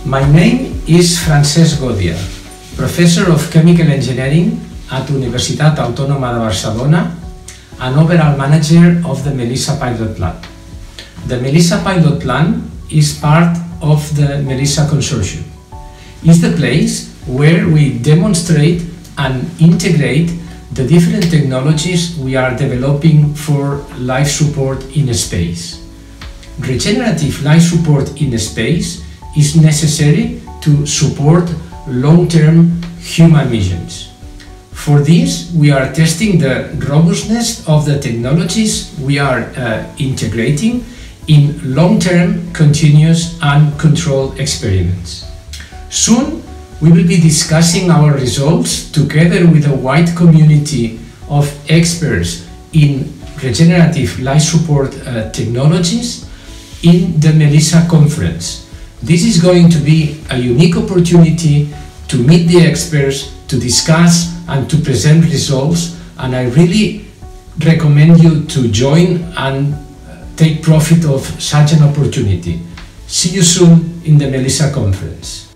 My name is Francesc Godia, Professor of Chemical Engineering at Universitat Autònoma de Barcelona and overall manager of the Melissa Pilot Plan. The Melissa Pilot Plan is part of the Melissa Consortium. It's the place where we demonstrate and integrate the different technologies we are developing for life support in space. Regenerative life support in space is necessary to support long-term human missions. For this, we are testing the robustness of the technologies we are integrating in long-term, continuous and controlled experiments. Soon, we will be discussing our results together with a wide community of experts in regenerative life support technologies in the Melissa conference. This is going to be a unique opportunity to meet the experts, to discuss and to present results, and I really recommend you to join and take profit of such an opportunity. See you soon in the Melissa conference.